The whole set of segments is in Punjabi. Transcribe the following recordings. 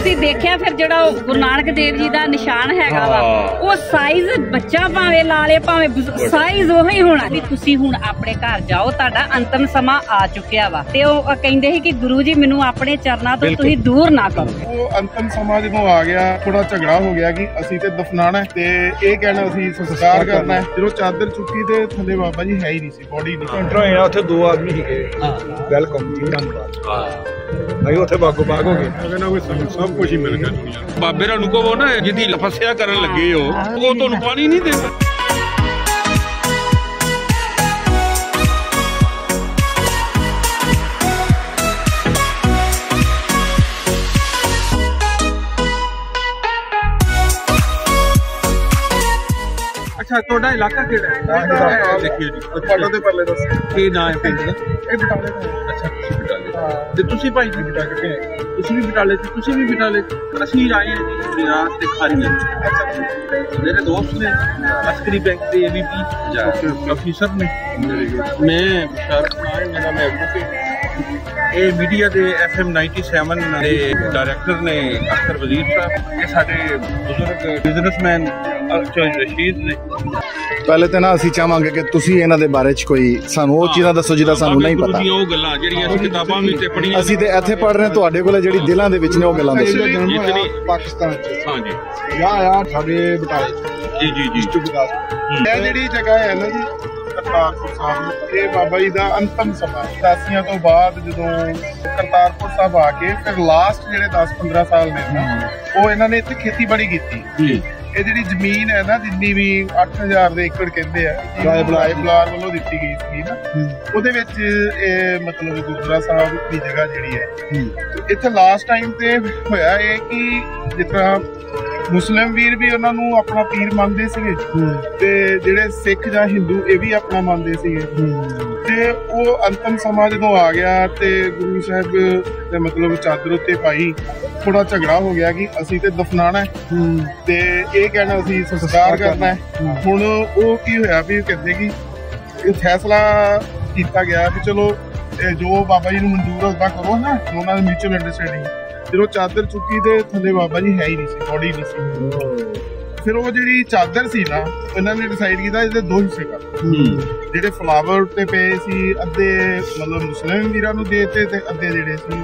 ਤੁਸੀਂ ਦੇਖਿਆ ਫਿਰ ਜਿਹੜਾ ਗੁਰੂ ਨਾਨਕ ਦੇਵ ਜੀ ਦਾ ਨਿਸ਼ਾਨ ਹੈਗਾ ਵਾ ਉਹ ਸਾਈਜ਼ ਬੱਚਾ ਭਾਵੇਂ ਲਾ ਲੇ ਭਾਵੇਂ ਸਾਈਜ਼ ਉਹੀ ਹੋਣਾ ਵੀ। ਤੁਸੀਂ ਹੁਣ ਆਪਣੇ ਘਰ ਜਾਓ, ਤੁਹਾਡਾ ਅੰਤਮ ਸਮਾਂ ਆ ਚੁੱਕਿਆ ਵਾ ਤੇ ਉਹ ਕਹਿੰਦੇ ਸੀ ਕਿ ਗੁਰੂ ਜੀ ਮੈਨੂੰ ਆਪਣੇ ਚਰਨਾਂ ਤੋਂ ਤੁਸੀਂ ਦੂਰ ਨਾ ਕਰੋ। ਉਹ ਅੰਤਮ ਸਮਾਂ ਜਦੋਂ ਆ ਗਿਆ ਥੋੜਾ ਝਗੜਾ ਹੋ ਗਿਆ ਕਿ ਅਸੀਂ ਤੇ ਦਫਨਾਣਾ ਤੇ ਇਹ ਕਹਿਣਾ ਅਸੀਂ ਸੰਸਕਾਰ ਕਰਨਾ ਹੈ। ਜਦੋਂ ਚਾਦਰ ਚੁੱਕੀ ਤੇ ਥੱਲੇ ਬਾਬਾ ਜੀ ਹੈ ਹੀ ਨਹੀਂ ਸੀ, ਬੋਡੀ ਨਹੀਂ। ਐਂਟਰ ਹੋਏ ਆ, ਉੱਥੇ 2 ਆਦਮੀ ਸੀਗੇ। ਵੈਲਕਮ ਜੀ, ਧੰਨਵਾਦ। ਅਸੀਂ ਉੱਥੇ ਬਾਗੋ ਬਾਗ ਹੋ ਗਏ। ਕਹਿੰਦਾ ਕੋਈ ਸਾਨੂੰ ਸਭ ਕੁਝ ਹੀ ਮਿਲ ਗਿਆ ਦੁਨੀਆ। ਬਾਬੇ ਰਾਂ ਨੂੰ ਕਹੋ ਨਾ ਜਿਹਦੀ ਤਪੱਸਿਆ ਕਰਨ ਲੱਗੇ ਹੋ ਉਹ ਤੁਹਾਨੂੰ ਪਾਣੀ ਨਹੀਂ ਦਿੰਦਾ। ਅੱਛਾ, ਤੁਹਾਡਾ ਇਲਾਕਾ ਕਿਹੜਾ ਹੈ? ਦੇਖੀਏ ਜੀ, ਫੋਟੋ ਦੇ ਪਰਲੇ ਦੱਸੋ ਕੀ ਨਾਮ ਹੈ ਪਿੰਡ ਦਾ? ਇਹ ਬਟਾਲੇ ਦਾ। ਅੱਛਾ, ਤੁਸੀਂ ਬਟਾਲੇ ਤੇ ਤੁਸੀਂ ਭਾਈ ਜੀ ਬਟਾਲੇ ਕਿੱਥੇ ਹੈ? ਤੁਸੀਂ ਵੀ ਬਟਾਲੇ ਤੇ ਤੁਸੀਂ ਵੀ ਬਟਾਲੇ। ਅਸੀਂ ਆਏ ਹਾਂ ਜੀ ਰਿਆਸਤ ਤੇ ਖਾਰੀ। ਅੱਛਾ, ਮੇਰੇ ਦੋਸਤ ਨੇ ਅਸਕਰੀ ਬੈਂਕ ਦੇ AVP ਅਫੀਸਰ ਨੇ। ਮੈਂ ਬਸ਼ਾਰਤ ਮੇਰਾ ਮੈਂ ਐਡਵੋਕੇਟ। ਇਹ ਮੀਡੀਆ ਦੇ FM 97 ਦੇ ਡਾਇਰੈਕਟਰ ਨੇ ਅਖਤਰ ਵਜ਼ੀਰ ਸਾਹਿਬ। ਇਹ ਸਾਡੇ ਬਜ਼ੁਰਗ ਬਿਜ਼ਨਸਮੈਨ ਰਸ਼ੀਦ ਨੇ। ਪਹਿਲੇ ਤਾਂ ਨਾ ਅਸੀਂ ਚਾਹਾਂਗੇ ਕਿ ਤੁਸੀਂ ਇਹਨਾਂ ਦੇ ਬਾਰੇ ਚ ਕੋਈ ਸਾਨੂੰ ਉਹ ਚੀਜ਼ਾਂ ਦੱਸੋ ਜਿਹਦਾ ਸਾਨੂੰ ਨਹੀਂ ਪਤਾ। ਉਹ ਗੱਲਾਂ ਜਿਹੜੀਆਂ ਅਸੀਂ ਕਿਤਾਬਾਂ ਵਿੱਚ ਪੜ੍ਹੀਆਂ, ਅਸੀਂ ਤੇ ਇੱਥੇ ਪੜ੍ਹ ਰਹੇ ਤੁਹਾਡੇ ਕੋਲ ਜਿਹੜੀ ਦਿਲਾਂ ਦੇ ਵਿੱਚ ਨੇ ਉਹ ਗੱਲਾਂ ਦੱਸੋ। ਪਾਕਿਸਤਾਨ ਚ ਹਾਂਜੀ ਯਾਰ ਸਾਡੇ ਬਟਾਲੇ ਜੀ ਇਹ ਜਿਹੜੀ ਜਗ੍ਹਾ ਹੈ ਨਾ ਜੀ ਕਰਤਾਰਪੁਰ ਸਾਹਿਬ, ਇਹ ਬਾਬਾ ਜੀ ਦਾ ਅੰਤਮ ਸਮਾਂ 87 ਤੋਂ ਬਾਅਦ ਜਦੋਂ ਕਰਤਾਰਪੁਰ ਸਾਹਿਬ ਆ ਕੇ ਫਿਰ ਲਾਸਟ ਜਿਹੜੇ 10-15 ਸਾਲ ਨੇ ਨਾ ਉਹ ਇਹਨਾਂ ਨੇ ਇੱਥੇ ਖੇਤੀਬਾੜੀ ਕੀਤੀ। ਇਹ ਜਿਹੜੀ ਜ਼ਮੀਨ ਹੈ ਨਾ ਜਿੰਨੀ ਵੀ 8000 ਦੇ ਏਕੜ ਕਹਿੰਦੇ ਆ ਰਾਏ ਬਲਾਰ ਵੱਲੋਂ ਦਿੱਤੀ ਗਈ ਸੀ ਨਾ, ਉਹਦੇ ਵਿੱਚ ਇਹ ਮਤਲਬ ਗੁਰਦੁਆਰਾ ਸਾਹਿਬ ਦੀ ਜਗ੍ਹਾ ਜਿਹੜੀ ਹੈ ਇੱਥੇ ਲਾਸਟ ਟਾਈਮ ਤੇ ਹੋਇਆ ਇਹ ਕਿ ਜਿਸ ਤਰ੍ਹਾਂ ਮੁਸਲਿਮ ਵੀਰ ਵੀ ਉਹਨਾਂ ਨੂੰ ਆਪਣਾ ਪੀਰ ਮੰਨਦੇ ਸੀਗੇ ਤੇ ਜਿਹੜੇ ਸਿੱਖ ਜਾਂ ਹਿੰਦੂ ਇਹ ਵੀ ਆਪਣਾ ਮੰਨਦੇ ਸੀਗੇ। ਤੇ ਉਹ ਅੰਤਮ ਸਮਾਂ ਜਦੋਂ ਆ ਗਿਆ ਤੇ ਗੁਰੂ ਸਾਹਿਬ ਤੇ ਮਤਲਬ ਚਾਦਰ ਉੱਤੇ ਪਾਈ, ਥੋੜਾ ਝਗੜਾ ਹੋ ਗਿਆ ਕਿ ਅਸੀਂ ਤੇ ਦਫਨਾਣਾ ਤੇ ਇਹ ਕਹਿਣਾ ਅਸੀਂ ਸੰਸਕਾਰ ਕਰਨਾ ਹੈ। ਹੁਣ ਉਹ ਕੀ ਹੋਇਆ ਵੀ ਕਹਿੰਦੇ ਕਿ ਇਹ ਫੈਸਲਾ ਕੀਤਾ ਗਿਆ ਵੀ ਚਲੋ ਜੋ ਬਾਬਾ ਜੀ ਨੂੰ ਮਨਜ਼ੂਰ ਹੁੰਦਾ ਕਰੋ ਨਾ, ਉਹਨਾਂ ਦੀ ਮਿਊਚੁਅਲ ਅੰਡਰਸਟੈਂਡਿੰਗ। ਜਦੋਂ ਚਾਦਰ ਚੁੱਕੀ ਤੇ ਥੱਲੇ ਬਾਬਾ ਜੀ ਹੈ ਹੀ ਨਹੀਂ ਸੀ, ਬੋਡੀ ਨਹੀਂ ਸੀ। ਫਿਰ ਉਹ ਜਿਹੜੀ ਚਾਦਰ ਸੀ ਨਾ ਇਹਨਾਂ ਨੇ ਡਿਸਾਈਡ ਕੀਤਾ ਇਹਦੇ 2 ਹਿੱਸੇ ਕਰ। ਜਿਹੜੇ ਫਲਾਵਰ ਤੇ ਪਏ ਸੀ ਅੱਧੇ ਮਤਲਬ ਮੁਸਲਿਮ ਵੀਰਾਂ ਨੂੰ ਦੇ ਦਿੱਤੇ ਤੇ ਅੱਧੇ ਜਿਹੜੇ ਸੀ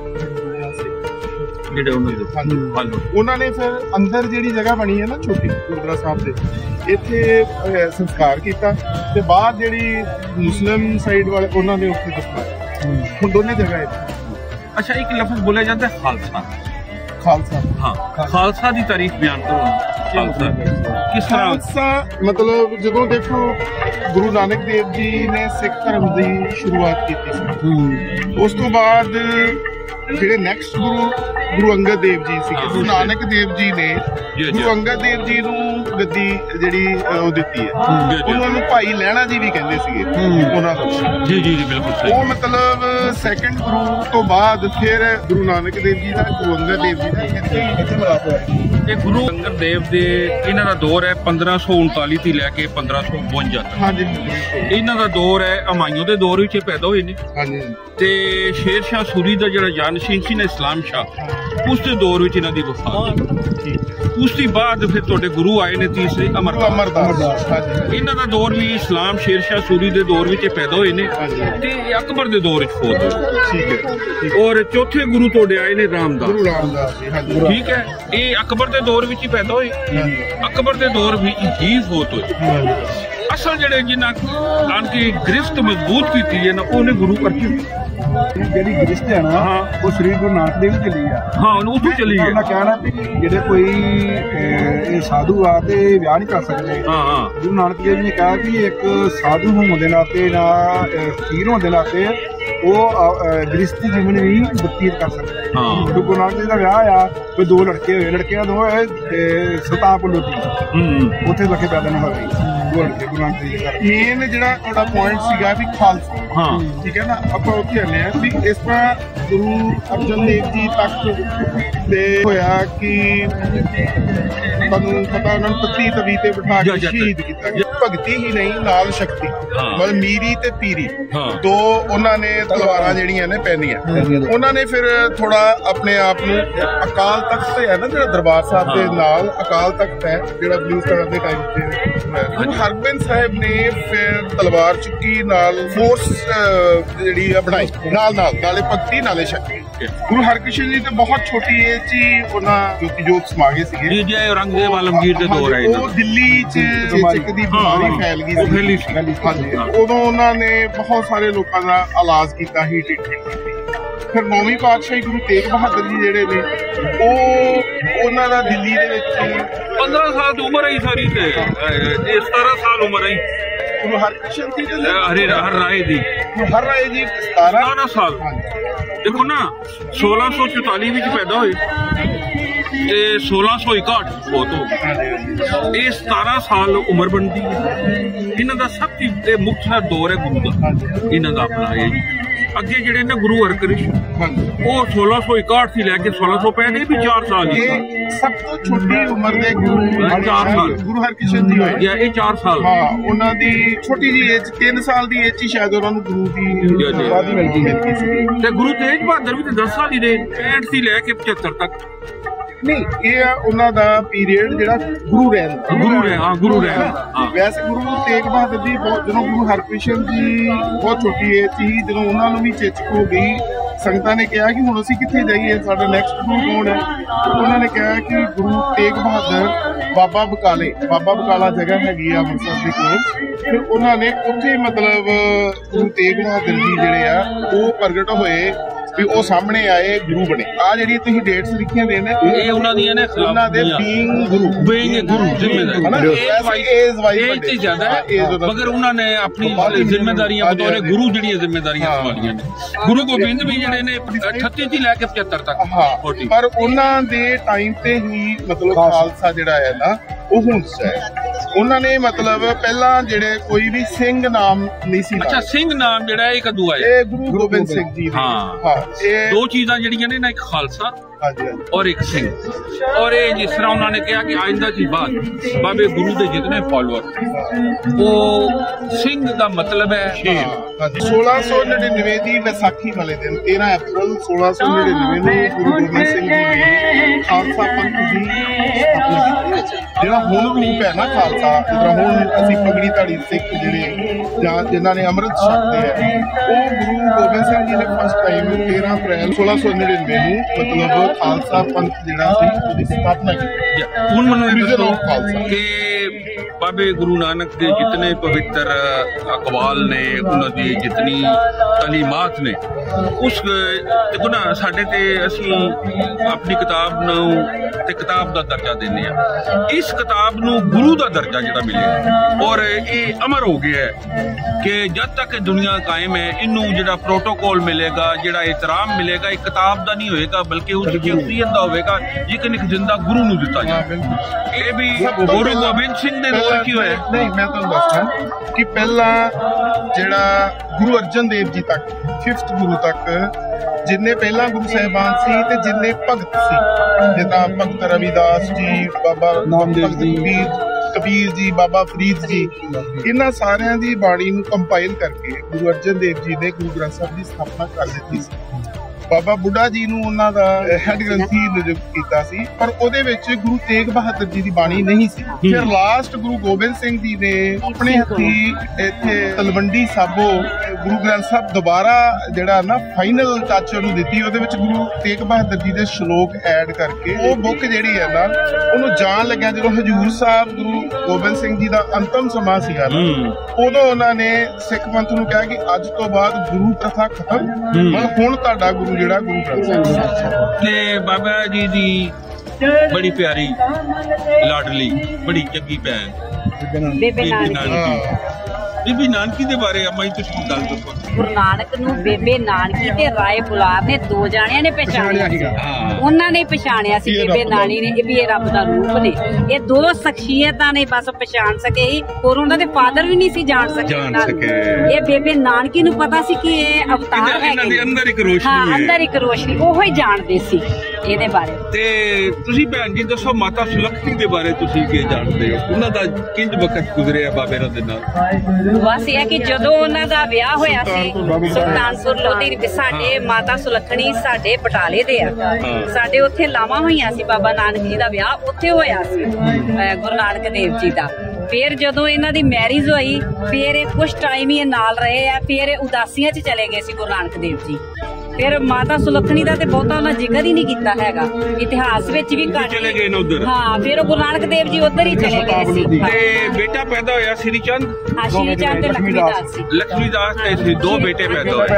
ਜਿਹੜੇ ਉਹਨਾਂ ਨੇ ਫਿਰ ਅੰਦਰ ਜਿਹੜੀ ਜਗ੍ਹਾ ਬਣੀ ਹੈ ਨਾ ਛੋਟੀ ਗੁਰਦੁਆਰਾ ਸਾਹਿਬ ਦੇ ਇੱਥੇ ਸੰਸਕਾਰ ਕੀਤਾ ਤੇ ਬਾਅਦ ਜਿਹੜੀ ਮੁਸਲਿਮ ਸਾਈਡ ਵਾਲੇ ਉਹਨਾਂ ਨੇ ਉੱਥੇ ਦਫਨਾਇਆ। ਹੁਣ ਦੋਨੇ ਜਗ੍ਹਾ ਇੱਥੇ। ਅੱਛਾ, ਇੱਕ ਲਫ਼ਜ਼ ਬੋਲਿਆ ਜਾਂਦਾ ਹੈ ਖਾਲਸਾ। ਖਾਲਸਾ, ਹਾਂ, ਖਾਲਸਾ ਦੀ ਤਾਰੀਫ ਬਿਆਨ ਕਰੋ। ਖਾਲਸਾ ਕਿਸ ਤਰ੍ਹਾਂ? ਖਾਲਸਾ ਮਤਲਬ ਜਦੋਂ ਦੇਖੋ ਗੁਰੂ ਨਾਨਕ ਦੇਵ ਜੀ ਨੇ ਸਿੱਖ ਧਰਮ ਦੀ ਸ਼ੁਰੂਆਤ ਕੀਤੀ ਸੀ, ਉਸ ਤੋਂ ਬਾਅਦ ਜਿਹੜੇ ਨੈਕਸਟ ਗੁਰੂ ਅੰਗਦ ਦੇਵ ਜੀ ਸੀਗੇ, ਗੁਰੂ ਨਾਨਕ ਦੇਵ ਜੀ ਨੇ ਗੁਰੂ ਅੰਗਦ ਦੇਵ ਜੀ ਨੂੰ ਗੱਦੀ ਜਿਹੜੀ ਉਹ ਦਿੱਤੀ ਹੈ। ਉਹਨਾਂ ਨੂੰ ਭਾਈ ਲਹਿਣਾ ਜੀ ਵੀ ਕਹਿੰਦੇ ਸੀਗੇ ਉਹਨਾਂ ਦਾ। ਜੀ ਬਿਲਕੁਲ ਸਹੀ। ਉਹ ਮਤਲਬ ਸੈਕੰਡ ਗੁਰੂ ਤੋਂ ਬਾਅਦ ਫਿਰ ਗੁਰੂ ਨਾਨਕ ਦੇਵ ਜੀ ਦਾ ਗੁਰੂ ਅੰਗਦ ਦੇਵ ਜੀ ਦਾ ਇੱਥੇ ਮਿਲਾਪ ਹੋਇਆ। ਇਹ ਗੁਰੂ ਅੰਗਦ ਦੇਵ ਦੇ ਇਹਨਾਂ ਦਾ ਦੌਰ ਹੈ 1539 ਤੋਂ ਲੈ ਕੇ 1552 ਤੱਕ। ਹਾਂਜੀ, ਇਹਨਾਂ ਦਾ ਦੌਰ ਹੈ ਹਮਾਯੂੰ ਦੇ ਦੌਰ ਵਿੱਚ ਪੈਦਾ ਹੋਏ ਨੇ। ਹਾਂਜੀ, ਤੇ ਸ਼ੇਰ ਸ਼ਾਹ ਸੂਰੀ ਦਾ ਜਿਹੜਾ ਜਾਨਸ਼ੀਨ ਸੀ ਨਾ ਇਸਲਾਮ ਸ਼ਾਹ, ਉਸ ਦੇ ਦੌਰ ਵਿੱਚ ਇਹਨਾਂ ਦੀ ਵਫਾਤ। ਉਸ ਤੋਂ ਬਾਅਦ ਫਿਰ ਤੁਹਾਡੇ ਗੁਰੂ ਆਏ ਨੇ ਤੀਸਰੇ ਅਮਰਦਾਸ। ਇਹਨਾਂ ਦਾ ਦੌਰ ਵੀ ਇਸਲਾਮ ਸ਼ੇਰ ਸ਼ਾਹ ਸੂਰੀ ਦੇ ਦੌਰ ਵਿੱਚ ਪੈਦਾ ਹੋਏ ਨੇ ਤੇ ਅਕਬਰ ਦੇ ਦੌਰ ਵਿੱਚ ਫੌਤ ਹੋਏ। ਠੀਕ ਹੈ। ਔਰ ਚੌਥੇ ਗੁਰੂ ਤੁਹਾਡੇ ਆਏ ਨੇ ਰਾਮਦਾਸ। ਠੀਕ ਹੈ, ਇਹ ਅਕਬਰ ਦੇ ਦੌਰ ਵਿੱਚ ਹੀ ਪੈਦਾ ਹੋਏ, ਅਕਬਰ ਦੇ ਦੌਰ ਵਿੱਚ ਹੀ ਫੌਤ ਹੋਏ। ਅਸਲ ਜਿਹੜੇ ਜਿਨ੍ਹਾਂ ਆਂਟੀ ਗ੍ਰਿਫਤ ਮਜ਼ਬੂਤ ਕੀਤੀ ਹੈ ਨਾ ਉਹਨੇ ਗੁਰੂ ਅਰਜਨ ਜਿਹੜੀ ਗ੍ਰਿਸ਼ਟ ਹੈ ਨਾ ਉਹ ਸ੍ਰੀ ਗੁਰੂ ਨਾਨਕ ਦੇਵ ਚਲੀ ਆ। ਹਾਂ, ਉਹਨੂੰ ਉੱਥੋਂ ਚਲੀ ਆ। ਉਹਨਾਂ ਕਹਿਣਾ ਵੀ ਜਿਹੜੇ ਕੋਈ ਇਹ ਸਾਧੂ ਆ ਤੇ ਵਿਆਹ ਨਹੀਂ ਕਰ ਸਕਦੇ। ਗੁਰੂ ਨਾਨਕ ਦੇਵ ਜੀ ਨੇ ਕਿਹਾ ਵੀ ਇੱਕ ਸਾਧੂ ਹੋਣ ਦੇ ਨਾਤੇ ਨਾ ਫਕੀਰ ਹੋਣ ਦੇ ਨਾਤੇ ਉਹ ਗ੍ਰਿਸ਼ਤੀ ਜੀਵਨ ਵੀ ਬਤੀਤ ਕਰ ਸਕਦੇ। ਗੁਰੂ ਨਾਨਕ ਦੇਵ ਦਾ ਵਿਆਹ ਆ ਕੋਈ 2 ਲੜਕੇ ਹੋਏ, ਲੜਕਿਆਂ ਦੋ ਸੁਲਤਾਨਪੁਰ ਲੋਧੀ, ਉੱਥੇ ਲੱਗੇ ਪੈਦਾ ਨਾ ਹੋਏ। ਮੇਨ ਜਿਹੜਾ ਤੁਹਾਡਾ ਪੁਆਇੰਟ ਸੀਗਾ ਵੀ ਖਾਲਸਾ, ਹਾਂ ਠੀਕ ਹੈ ਨਾ, ਆਪਾਂ ਉੱਥੇ ਆਨੇ ਆ ਵੀ ਇਸ ਤਰ੍ਹਾਂ ਗੁਰੂ ਅਰਜਨ ਦੇਵ ਜੀ ਤੱਕ ਤੇ ਹੋਇਆ ਕਿ ਤੁਹਾਨੂੰ ਪਤਾ ਉਹਨਾਂ ਨੂੰ ਪੱਤੀ ਤਵੀ ਤੇ ਬਿਠਾ ਕੇ ਸ਼ਹੀਦ ਕੀਤਾ ਗਿਆ। ਭਗਤੀ ਹੀ ਨਹੀਂ ਨਾਲ ਸ਼ਕਤੀ, ਮਤਲਬ ਮੀਰੀ ਤੇ ਪੀਰੀ ਦੋ ਉਹਨਾਂ ਨੇ ਤਲਵਾਰਾਂ ਜਿਹੜੀਆਂ ਨੇ ਪਹਿਨੀਆਂ। ਉਹਨਾਂ ਨੇ ਫਿਰ ਥੋੜਾ ਆਪਣੇ ਆਪ ਨੂੰ ਅਕਾਲ ਤਖਤ ਤੇ ਹੈ ਨਾ ਜਿਹੜਾ ਦਰਬਾਰ ਸਾਹਿਬ ਦੇ ਨਾਲ ਅਕਾਲ ਤਖਤ ਹੈ ਜਿਹੜਾ ਬਲੂ ਸਟਾਰ ਦੇ ਟਾਈਮ ਤੇ ਹਰਗੋਬਿੰਦ ਸਾਹਿਬ ਨੇ ਫਿਰ ਤਲਵਾਰ ਚੁੱਕੀ ਨਾਲ ਫੋਰਸ ਜਿਹੜੀ ਬਣਾਈ ਨਾਲੇ ਭਗਤੀ ਨਾਲੇ ਸ਼ਕਤੀ। ਗੁਰੂ ਹਰਕ੍ਰਿਸ਼ਨ ਜੀ ਤੇ ਬਹੁਤ ਛੋਟੀ ਏਜ 'ਚ ਹੀ ਉਹਨਾਂ ਜੋਤ ਸਮਾ ਗਏ ਸੀਗੇ। ਜੀ ਔਰੰਗਜ਼ੇਬ ਆਲਮਗੀਰ ਦੇ ਦੌਰ ਆਏ ਉਹ ਦਿੱਲੀ 'ਚ ਚੇਚਕ ਦੀ ਬਿਮਾਰੀ ਫੈਲ ਗਈ ਸੀ। ਹਾਂਜੀ, ਉਦੋਂ ਉਹਨਾਂ ਨੇ ਬਹੁਤ ਸਾਰੇ ਲੋਕਾਂ ਦਾ ਇਲਾਜ ਕੀਤਾ ਹੀ, ਟ੍ਰੀਟਮੈਂਟ ਕੀਤੀ। ਫਿਰ 9ਵੀਂ ਪਾਤਸ਼ਾਹੀ ਗੁਰੂ ਤੇਗ ਬਹਾਦਰ ਜੀ ਜਿਹੜੇ ਨੇ ਉਹਨਾਂ ਦਾ ਦਿੱਲੀ ਦੇ ਵਿੱਚ 15 ਸਾਲ ਦੀ ਉਮਰ ਹੈ ਸਾਰੀ ਤੇ 17 ਸਾਲ ਉਮਰ ਹੈ ਗੁਰੂ ਹਰਕ੍ਰਿਸ਼ਨ ਜੀ ਦੇ ਹਰ ਰਾਏ ਦੀ 17 ਸਾਲ। ਦੇਖੋ ਨਾ 1644 ਵਿੱਚ ਪੈਦਾ ਹੋਏ ਤੇ 1661 ਬਹੁਤ ਹੋ ਗਏ। ਇਹ 17 ਸਾਲ ਉਮਰ ਬਣਦੀ ਹੈ। ਇਹਨਾਂ ਦਾ ਸਭ ਤੋਂ ਮੁੱਖ ਦੌਰ ਹੈ ਗੁਰੂ ਦਾ, ਇਹਨਾਂ ਦਾ ਆਪਣਾ ਹੈ ਜੀ। ਅੱਗੇ ਜਿਹੜੇ ਨੇ ਗੁਰੂ ਹਰਕ੍ਰਿਸ਼ਨ ਉਹ 1661 ਸੀ ਲੈ ਕੇ 1665 ਇਹ ਵੀ 4 ਸਾਲ ਹੀ ਸਭ ਤੋਂ ਛੋਟੀ ਉਮਰ ਦੇ ਗੁਰੂ 4 ਸਾਲ ਗੁਰੂ ਹਰਕ੍ਰਿਸ਼ਨ ਜੀ ਹੋਏ। ਇਹ 4 ਸਾਲ ਹਾਂ, ਉਹਨਾਂ ਦੀ ਛੋਟੀ ਜੀ ਏਜ 3 ਸਾਲ ਦੀ ਏਜ 'ਚ ਸ਼ਾਇਦ ਉਹਨਾਂ ਨੂੰ ਗੁਰੂ ਦੀ ਉਪਾਧੀ ਮਿਲਦੀ ਸੀ। ਤੇ ਗੁਰੂ ਤੇਗ ਬਹਾਦਰ ਵੀ ਤੇ 10 ਸਾਲ ਹੀ ਰਹੇ, 65 ਸੀ ਲੈ ਕੇ 75 ਤੱਕ। ਨਹੀਂ, ਇਹ ਆ ਉਹਨਾਂ ਦਾ ਪੀਰੀਅਡ ਜਿਹੜਾ ਗੁਰੂ ਰਹਿਣ। ਵੈਸੇ ਗੁਰੂ ਤੇਗ ਬਹਾਦਰ ਜੀ ਜਦੋਂ ਗੁਰੂ ਹਰਕ੍ਰਿਸ਼ਨ ਜੀ ਬਹੁਤ ਛੋਟੀ ਏਜ ਸੀ, ਜਦੋਂ ਉਹਨਾਂ ਨੂੰ ਵੀ ਚੇਚਕ ਹੋ ਗਈ, ਸੰਗਤਾਂ ਨੇ ਕਿਹਾ ਕਿ ਹੁਣ ਅਸੀਂ ਕਿੱਥੇ ਜਾਈਏ, ਸਾਡਾ ਨੈਕਸਟ ਗੁਰੂ ਕੌਣ ਹੈ? ਉਹਨਾਂ ਨੇ ਕਿਹਾ ਕਿ ਗੁਰੂ ਤੇਗ ਬਹਾਦਰ ਬਾਬਾ ਬਕਾਲਾ ਜਗ੍ਹਾ ਹੈਗੀ ਆ ਅੰਮ੍ਰਿਤਸਰ ਦੇ ਕੋਲ। ਫਿਰ ਉਹਨਾਂ ਨੇ ਉੱਥੇ ਮਤਲਬ ਗੁਰੂ ਤੇਗ ਬਹਾਦਰ ਜੀ ਜਿਹੜੇ ਆ ਉਹ ਪ੍ਰਗਟ ਹੋਏ ਵੀ ਉਹ ਸਾਹਮਣੇ ਆਏ, ਗੁਰੂ ਬਣੇ। ਆ ਜਿਹੜੀ ਤੁਸੀਂ ਡੇਟਸ ਲਿਖੀਆਂ ਨੇ ਇਹ ਉਹਨਾਂ ਦੀਆਂ ਨੇ, ਉਹਨਾਂ ਦੇ ਬੀਇੰਗ ਗੁਰੂ ਏਜ ਤੇ ਜ਼ਿਆਦਾ ਹੈ, ਮਗਰ ਉਹਨਾਂ ਨੇ ਆਪਣੀ ਜ਼ਿੰਮੇਵਾਰੀਆਂ ਬਤੌਰ ਗੁਰੂ ਜਿਹੜੀਆਂ ਜ਼ਿੰਮੇਵਾਰੀਆਂ ਸੰਭਾਲੀਆਂ ਨੇ। ਗੁਰੂ ਗੋਬਿੰਦ ਵੀ ਜਿਹੜੇ ਨੇ 38 ਤੋਂ ਲੈ ਕੇ 75 ਤੱਕ। ਪਰ ਉਹਨਾਂ ਦੇ ਟਾਈਮ ਤੇ ਹੀ ਮਤਲਬ ਖਾਲਸਾ ਜਿਹੜਾ ਹੈ ਨਾ ਉਹ ਹੁਣ ਉਹਨਾਂ ਨੇ ਮਤਲਬ ਪਹਿਲਾਂ ਜਿਹੜੇ ਕੋਈ ਵੀ ਸਿੰਘ ਨਾਮ ਨਹੀਂ ਸੀ। ਅੱਛਾ, ਸਿੰਘ ਨਾਮ ਜਿਹੜਾ ਇਹ ਕਦੋਂ ਆਇਆ? ਇਹ ਗੁਰੂ ਗੋਬਿੰਦ ਸਿੰਘ ਜੀ। ਹਾਂ, ਇਹ ਦੋ ਚੀਜ਼ਾਂ ਜਿਹੜੀਆਂ ਨੇ ਨਾ, ਇੱਕ ਖਾਲਸਾ और एक सिंह। और ये जिस तरह उन्होंने कहा कि आइंदा की बात बाबे गुरु के जितने फॉलोअर वो सिंह का मतलब है शेर। 1699 ਦੀ ਵਿਸਾਖੀ ਵਾਲੇ ਦਿਨ 13 ਅਪ੍ਰੈਲ 1699 ਨੂੰ ਗੁਰੂ ਗੋਬਿੰਦ ਸਿੰਘ ਜੀ ਨੇ ਖਾਲਸਾ ਪੰਥ ਦੀ ਸਥਾਪਨਾ ਕੀਤੀ। ਜਿਹੜਾ ਹੁਣ ਰੂਪ ਹੈ ਨਾ ਖਾਲਸਾ, ਜਿਹੜਾ ਹੁਣ ਅਸੀਂ ਪਗੜੀ ਧਾੜੀ ਸਿੱਖ ਜਿਹੜੇ ਜਾਂ ਜਿਨ੍ਹਾਂ ਨੇ ਅੰਮ੍ਰਿਤ ਛਕਦੇ ਆ, ਉਹ ਗੁਰੂ ਗੋਬਿੰਦ ਸਿੰਘ ਜੀ ਨੇ ਫਸਟ ਟਾਈਮ 13 ਅਪ੍ਰੈਲ 1699 ਨੂੰ ਮਤਲਬ ਖਾਲਸਾ ਪੰਥ ਜਿਹੜਾ ਸੀ ਉਹਦੀ ਸਥਾਪਨਾ ਕੀਤੀ। ਹੁਣ ਮੈਨੂੰ ਕਿ बाबे गुरु नानक के जितने पवित्र अकवाल ने, उन्होंने जितनी तालीमात ने, उस देखो ना साढ़े ते असी अपनी किताब नूं ते किताब दा दर्जा देने आ। इस किताब नूं गुरु दा दर्जा जिहड़ा मिले और ये अमर हो गया है कि जब तक दुनिया कायम है इनू जिहड़ा प्रोटोकॉल मिलेगा, जिहड़ा एहतराम मिलेगा, एक किताब दा नहीं होएगा बल्कि उस शख्सियत दा होएगा जिहड़ा एक जिंदा गुरु नूं दिता जाए। ये भी गुरु गोबिंद सिंह दे नहीं, मैं तुहानूं दसदा कि पहला जिहड़ा गुरु अर्जन देव जी तक 5th गुरु तक जिन्ने पहला गुरु साहिबान सी ते जिन्ने भगत सी, जिदा भगत रविदास जी, बाबा नामदेव जी, कबीर जी, बाबा फरीद जी, इन्हां सारियां दी बाणी नूं कंपाइल करके गुरु अर्जन देव जी ने गुरु ग्रंथ साहिब दी स्थापना कर दित्ती सी। बाबा बुढ़ा जी नूं उन्हां दा हैड ग्रंथी नियुक्त कीता सी, पर ਉਹਦੇ ਵਿੱਚ ਗੁਰੂ ਤੇਗ ਬਹਾਦਰ ਜੀ ਦੀ ਬਾਣੀ ਨਹੀਂ ਸੀ। ਫਿਰ ਲਾਸਟ ਗੁਰੂ ਗੋਬਿੰਦ ਸਿੰਘ ਜੀ ਨੇ ਆਪਣੇ ਹੱਥੀ ਇੱਥੇ ਤਲਵੰਡੀ ਸਾਬੋ ਗੁਰੂ ਗ੍ਰੰਥ ਸਾਹਿਬ ਦੁਬਾਰਾ ਜਿਹੜਾ ਨਾ ਫਾਈਨਲ ਟੱਚ ਉਹਨੂੰ ਦਿੱਤੀ। ਉਹਦੇ ਵਿੱਚ ਗੁਰੂ ਤੇਗ ਬਹਾਦਰ ਜੀ ਦੇ ਸ਼ਲੋਕ ਐਡ ਕਰਕੇ ਉਹ ਬੁੱਕ ਜਿਹੜੀ ਹੈ ਨਾ ਉਹਨੂੰ ਜਾਣ ਲੱਗਿਆ ਜਦੋਂ ਹਜੂਰ ਸਾਹਿਬ ਗੁਰੂ ਗੋਬਿੰਦ ਸਿੰਘ ਜੀ ਦਾ ਅੰਤਮ ਸਮਾਂ ਸੀਗਾ ਨਾ, ਉਦੋਂ ਉਹਨਾਂ ਨੇ ਸਿੱਖ ਪੰਥ ਨੂੰ ਕਿਹਾ ਕਿ ਅੱਜ ਤੋਂ ਬਾਅਦ ਗੁਰੂ ਪ੍ਰਥਾ ਖਤਮ, ਹੁਣ ਤੁਹਾਡਾ ਗੁਰੂ ਜਿਹੜਾ ਗੁਰੂ ਗ੍ਰੰਥ ਸਾਹਿਬ। ਤੇ ਬਾਬਾ ਜੀ ਦੀ बड़ी प्यारी लाडली बड़ी चंगी भैन बेबे नानकी ਬੀਬੀ ਨਾਨਕੀ ਦੇ ਬਾਰੇ ਅਮਾ ਜੀ ਤੁਸੀਂ ਗੱਲ ਦੱਸੋ। ਗੁਰੂ ਨਾਨਕ ਨੂੰ ਬੇਬੇ ਨਾਨਕੀ ਤੇ ਰਾਏ ਗੁਲਾਬ ਨੇ ਦੋ ਜਾਣਿਆਂ ਨੇ ਪਛਾਣਿਆ ਸੀ। ਹਾਂ। ਉਹਨਾਂ ਨੇ ਪਛਾਣਿਆ ਸੀ ਬੇਬੇ ਨਾਨੀ ਨੇ ਵੀ ਇਹ ਰੱਬ ਦਾ ਰੂਪ ਨੇ। ਇਹ ਦੋ ਸ਼ਖਸੀਅਤਾਂ ਨੇ ਬਸ ਪਛਾਣ ਸਕੇ ਹੀ, ਔਰ ਉਹਨਾਂ ਦੇ ਫਾਦਰ ਵੀ ਨਹੀਂ ਸੀ ਜਾਣ ਸਕੇ। ਇਹ ਬੇਬੇ ਨਾਨਕੀ ਨੂੰ ਪਤਾ ਸੀ ਕਿ ਇਹ ਅਵਤਾਰ ਹੈ, ਇਹਨਾਂ ਦੇ ਅੰਦਰ ਇੱਕ ਰੋਸ਼ਨੀ ਹਾਂ ਹੈ, ਅੰਦਰ ਇੱਕ ਰੋਸ਼ਨੀ, ਉਹੋ ਹੀ ਜਾਣਦੇ ਸੀ ਇਹਦੇ ਬਾਰੇ। ਤੇ ਤੁਸੀਂ ਭੈਣ ਜੀ ਦੱਸੋ ਮਾਤਾ ਸੁਲੱਖਣੀ ਦੇ ਬਾਰੇ ਤੁਸੀਂ ਕੀ ਜਾਣਦੇ ਹੋ? ਉਹਨਾਂ ਦਾ ਕਿੰਜ ਵਕਤ ਗੁਜ਼ਰਿਆ ਬਾਬੇ ਨਾਲ ਦੇ ਨਾਲ? ਬਸ ਇਹ ਕਿ ਜਦੋਂ ਉਹਨਾਂ ਦਾ ਵਿਆਹ ਹੋਇਆ ਸੀ ਸੁਲਤਾਨਪੁਰ ਲੋਧੀ, ਸਾਡੇ ਮਾਤਾ ਸੁਲੱਖਣੀ ਸਾਡੇ ਬਟਾਲੇ ਦੇ ਆ, ਸਾਡੇ ਉੱਥੇ ਲਾਵਾਂ ਹੋਈਆਂ ਸੀ। ਬਾਬਾ ਨਾਨਕ ਜੀ ਦਾ ਵਿਆਹ ਉੱਥੇ ਹੋਇਆ ਸੀ, ਗੁਰੂ ਨਾਨਕ ਦੇਵ ਜੀ ਦਾ। ਫਿਰ ਜਦੋਂ ਇਹਨਾਂ ਦੀ ਮੈਰਿਜ ਹੋਈ, ਫਿਰ ਇਹ ਕੁਝ ਟਾਈਮ ਹੀ ਨਾਲ ਰਹੇ ਆ, ਫਿਰ ਇਹ ਉਦਾਸੀਆਂ 'ਚ ਚਲੇ ਗਏ ਸੀ ਗੁਰੂ ਨਾਨਕ ਦੇਵ ਜੀ। ਫਿਰ ਮਾਤਾ ਸੁਲੱਖਣੀ ਦਾ ਤੇ ਬਹੁਤਾ ਉਹਨਾਂ ਜ਼ਿਕਰ ਹੀ ਨਹੀਂ ਕੀਤਾ ਹੈਗਾ, ਇਤਿਹਾਸ ਵਿੱਚ ਵੀ ਘੱਟ ਚਲੇ ਗਏ ਨੇ ਉਧਰ। ਹਾਂ, ਫਿਰ ਉਹ ਗੁਰੂ ਨਾਨਕ ਦੇਵ ਜੀ ਉਧਰ ਹੀ ਚਲੇ ਗਏ ਸੀ। ਤੇ ਬੇਟਾ ਪੈਦਾ ਹੋਇਆ ਸ੍ਰੀ ਚੰਦ, ਹਾਂ ਸ਼੍ਰੀ ਚੰਦ ਤੇ ਲక్ష్ਮੀ ਦਾਸ ਸੀ। ਲక్ష్ਮੀ ਦਾਸ ਤੇ ਸੀ, ਦੋ ਬੇਟੇ ਪੈਦਾ ਹੋਏ।